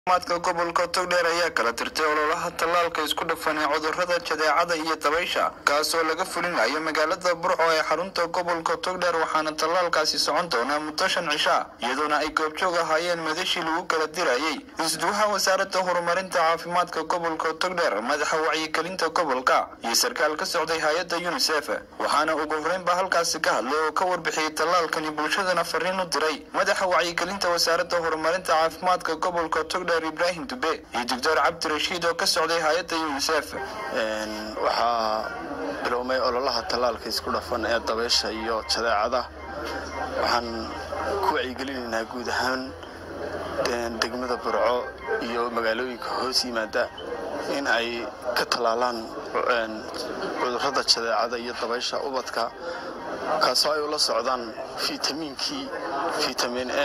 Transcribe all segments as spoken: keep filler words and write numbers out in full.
maadka gobolka Togdheer ayaa kala tirtay ololaha talaalka isku dhafan ee cudurrada jadeecada iyo dabaysha kaasoo laga fulinayo magaalada Burco ee xarunta gobolka Togdheer waxaana talaalkaasi socon doona muddo shan cisho iyadoo ay goobjoog ahaayeen madashii lagu kala dirayay isduuxa wasaaradda horumarinta caafimaadka gobolka Togdheer madaxa wacyigelinta gobolka iyo sarkaal ka socday hay'adda UNICEF waxaana ugu horeynba halkaas ka hadlay oo ka warbixiyay talaalkan bulshadana fariin u diray madaxa wacyigelinta wasaaradda horumarinta caafimaadka gobolka Togdheer إبراهيم دبي الدكتور عبد الرشيد وكسعودي هاية يونيسف waxaa bilowmay ololaha talaalka isku dhafan ee dabaysha iyo jadeecada waxaan ku wacyigelinaynaa guud ahaan degmada Burco iyo magaalooyinka hoos yimaada in ay ka talaalaan cudurrada jadeecada iyo dabaysha ubadka kaasoo ay la socdaan fitamiinkii fitamiin A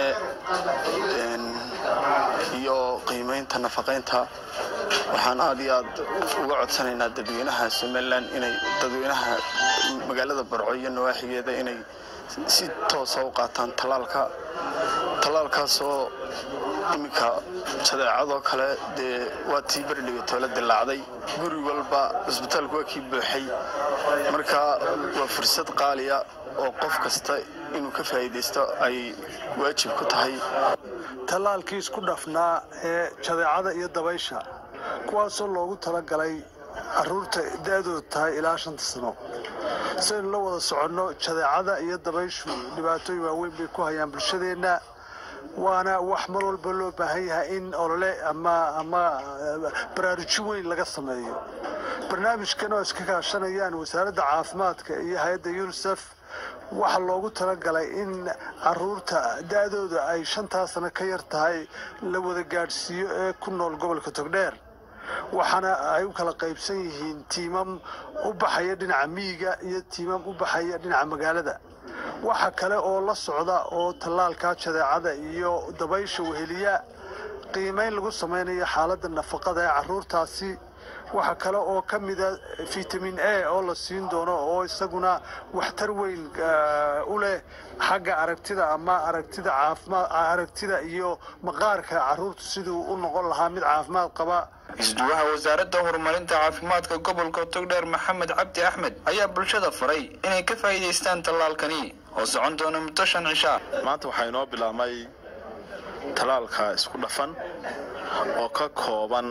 iyo qiimeynta nafaqeynta waxaan aad iyo aad uga codsanaynaa dadweynaha Somaliland inay dadweynaha magaalada Burco iyo nawaaxigeeda inay si toos ah u qaataan talaalka talaalkaas oo imika jadeecado kale de waa tii bardhiga tola dilaacday guri walba isbitaalku waa kii buuxay marka waa fursad qaali ah oo qof kasta inuu ka faa'iideysto ay waajib ku tahay talaalkii isku dhafnaa ee jadeecada iyo dabaysha kuwaasoo loogu talagalay caruurta da'doodu tahay ilaa shanta sano si la wada socono jadeecada iyo dabayshu dhibaatooyin waaweyn bay ku hayaan bulshadeena waana wax mar walba loo baahan yahay in olole ama ama baraarujin weyn laga sameeyo barnaamijkan oo iska kaashanayaan wasaaradda caafimaadka iyo hay'adda UNICEF waxa loogu talagalay in caruurta da'dooda ay shanta sano ka yar tahay la wada gaarsiiyo ee ku nool gobolka Togdheer waxaana ay u kala qaybsan yihiin tiimam u baxaya dhinaca miyiga iyo tiimam u baxaya dhinaca magaalada waxa kale oo la socda oo talaalka jadeecada iyo dabaysha weheliya qiimeyn lagu sameeyo xaaladda nafaqada ee caruurtaasi waxa kale oo kamida fitamiin A oo la siin doono oo isaguna waxtar weyn u leh xagga aragtida ama aragtida caafimaad aragtida iyo maqaarka caruurta sidoo u noqon lahaa mid caafimaad qaba isduuxa wasaaradda horumarinta caafimaadka gobolka Togdheer Maxamed Cabdi Axmed ayaa bulshada faray inay ka faa'iideystaan talaalkani oo socon doona muddo shan cisho maanta waxay noo bilaabmay talaalka isku dhafan oo ka kooban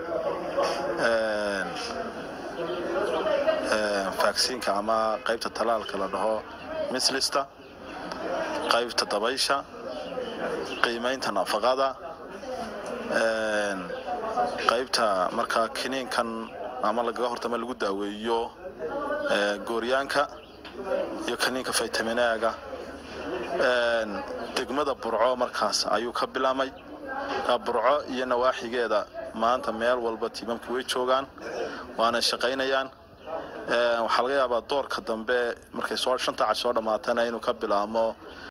een ee vaccine-ka ama qaybta talaalka la dhaho mislista qaybta dabaysha qiimeynta nafaqada een qaybta marka kiniinkan ama laga hortama lagu daaweeyo ee gooryaanka iyo kiniinka fitamiin A-ga een degmada Burco markaas ayuu ka bilaamay Burco iyo nawaaxigeeda maanta meel walba tiimamku way joogaan waana shaqaynayaan ee waxa laga yaabaa doorka dambe markay soo shanta casho dhamaatana inuu ka bilaamo